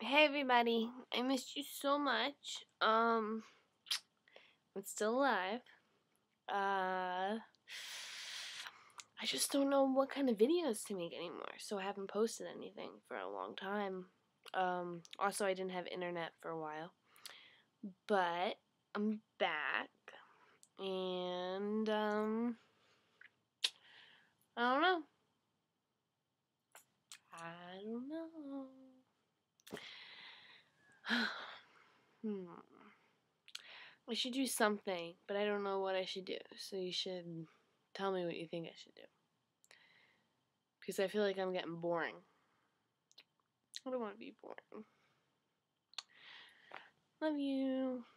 Hey everybody, I missed you so much. I'm still alive. I just don't know what kind of videos to make anymore, so I haven't posted anything for a long time. Also I didn't have internet for a while. But I'm back and I don't know. I should do something, but I don't know what I should do. So you should tell me what you think I should do. Because I feel like I'm getting boring. I don't want to be boring. Love you.